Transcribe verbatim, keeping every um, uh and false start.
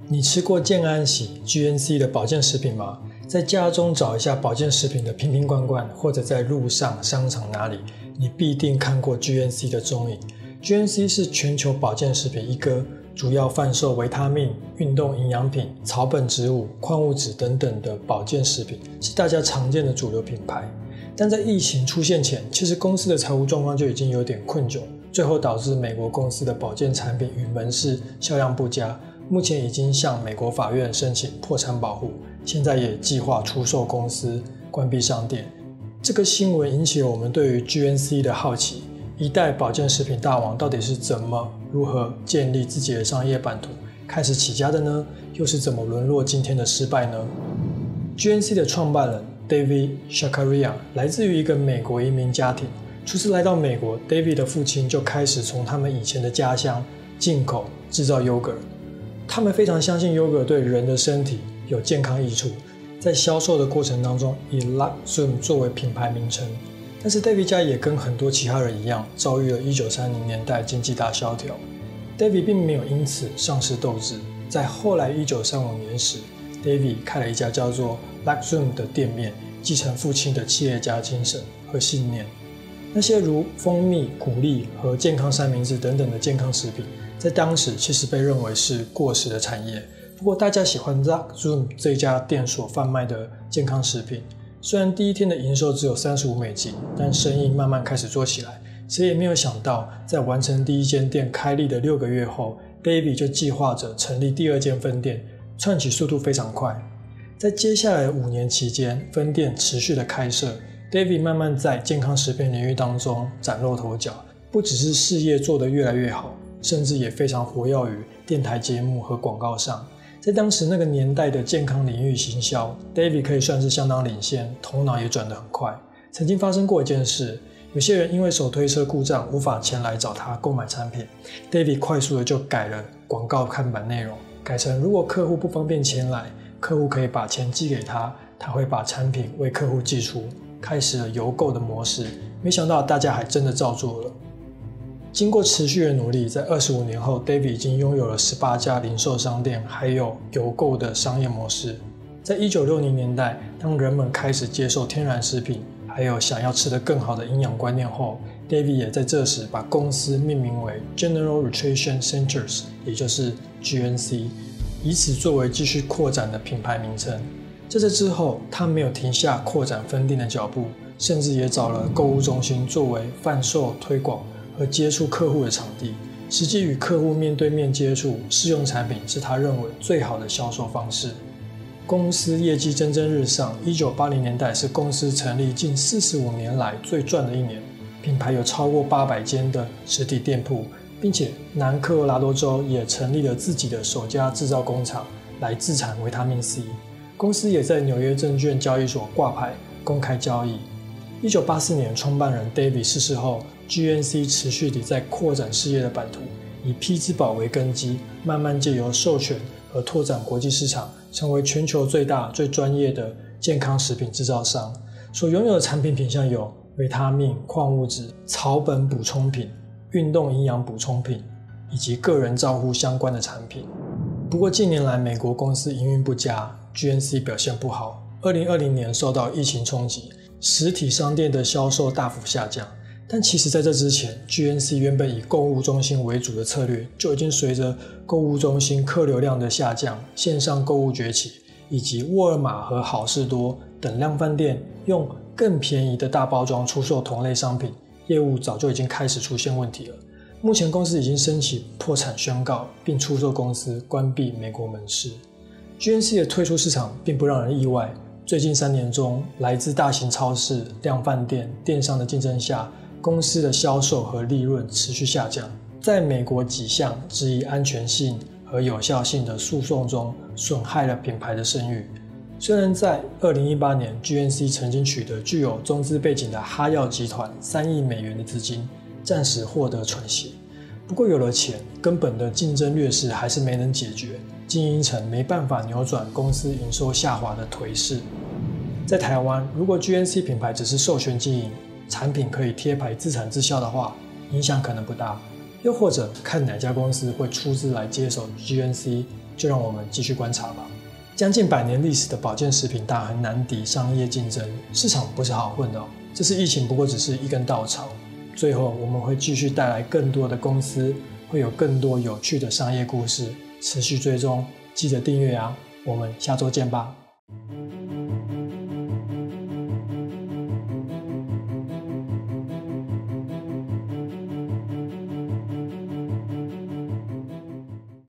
你吃过健安喜 G N C 的保健食品吗？在家中找一下保健食品的瓶瓶罐罐，或者在路上、商场哪里，你必定看过 G N C 的踪影。G N C 是全球保健食品一哥，主要贩售维他命、运动营养品、草本植物、矿物质等等的保健食品，是大家常见的主流品牌。但在疫情出现前，其实公司的财务状况就已经有点困窘，最后导致美国公司的保健产品与门市销量不佳。目前已经向美国法院申请破产保护，现在也计划出售公司、关闭商店。这个新闻引起了我们对于 G N C 的好奇，一代保健食品大王到底是怎么、如何建立自己的商业版图，开始起家的呢？又是怎么沦落今天的失败呢？ G N C 的创办人 David Shakarian 来自于一个美国移民家庭，初次来到美国， David 的父亲就开始从他们以前的家乡进口制造 yogurt。他们非常相信 yogurt 对人的身体有健康益处，在销售的过程当中以 Lactzoom 作为品牌名称。但是 David 家也跟很多其他人一样，遭遇了一九三零年代经济大萧条。David 并没有因此丧失斗志，在后来一九三五年时， David 开了一家叫做 Lactzoom 的店面，继承父亲的企业家精神和信念。那些如蜂蜜、谷粒和健康三明治等等的健康食品，在当时其实被认为是过时的产业。不过大家喜欢 Lactzoom 这一家店所贩卖的健康食品，虽然第一天的营收只有三十五美金，但生意慢慢开始做起来。谁也没有想到，在完成第一间店开立的六个月后， David 就计划着成立第二间分店，窜起速度非常快。在接下来的五年期间，分店持续的开设， David 慢慢在健康食品领域当中崭露头角，不只是事业做得越来越好，甚至也非常活跃于电台节目和广告上。在当时那个年代的健康领域行销， David 可以算是相当领先，头脑也转得很快。曾经发生过一件事，有些人因为手推车故障无法前来找他购买产品， David 快速的就改了广告看板内容，改成如果客户不方便前来，客户可以把钱寄给他，他会把产品为客户寄出，开始了邮购的模式。没想到大家还真的照做了。经过持续的努力，在二十五年后， David 已经拥有了十八家零售商店，还有邮购的商业模式。在一九六零年代，当人们开始接受天然食品，还有想要吃得更好的营养观念后， David 也在这时把公司命名为 General Nutrition Centers， 也就是 G N C， 以此作为继续扩展的品牌名称。在这之后，他没有停下扩展分店的脚步，甚至也找了购物中心作为贩售、推广和接触客户的场地。实际与客户面对面接触，试用产品是他认为最好的销售方式。公司业绩蒸蒸日上，一九八零年代是公司成立近四十五年来最赚的一年，品牌有超过八百间的实体店铺，并且南科罗拉多州也成立了自己的首家制造工厂来制产维他命 C。 公司也在纽约证券交易所挂牌公开交易。一九八四年创办人 David 逝世后， G N C 持续地在扩展事业的版图，以匹兹堡为根基，慢慢借由授权和拓展国际市场，成为全球最大最专业的健康食品制造商。所拥有的产品品项有维他命、矿物质、草本补充品、运动营养补充品以及个人照护相关的产品。不过近年来美国公司营运不佳， G N C 表现不好。二零二零年受到疫情冲击，实体商店的销售大幅下降。但其实在这之前， G N C 原本以购物中心为主的策略就已经随着购物中心客流量的下降、线上购物崛起，以及沃尔玛和好事多等量贩店用更便宜的大包装出售同类商品，业务早就已经开始出现问题了。目前公司已经申请破产宣告，并出售公司，关闭美国门市。 G N C 的退出市场并不让人意外，最近三年中，来自大型超市、量贩店、电商的竞争下，公司的销售和利润持续下降。在美国几项质疑安全性和有效性的诉讼中，损害了品牌的声誉。虽然在二零一八年 G N C 曾经取得具有中资背景的哈药集团三亿美元的资金，暂时获得喘息。不过有了钱，根本的竞争劣势还是没能解决，经营层没办法扭转公司营收下滑的颓势。在台湾，如果 G N C 品牌只是授权经营，产品可以贴牌自产自销的话，影响可能不大。又或者看哪家公司会出资来接手 G N C， 就让我们继续观察吧。将近百年历史的保健食品大亨难敌商业竞争，市场不是好混的哦。这次疫情不过只是一根稻草，最后我们会继续带来更多的公司，会有更多有趣的商业故事，持续追踪，记得订阅啊！我们下周见吧。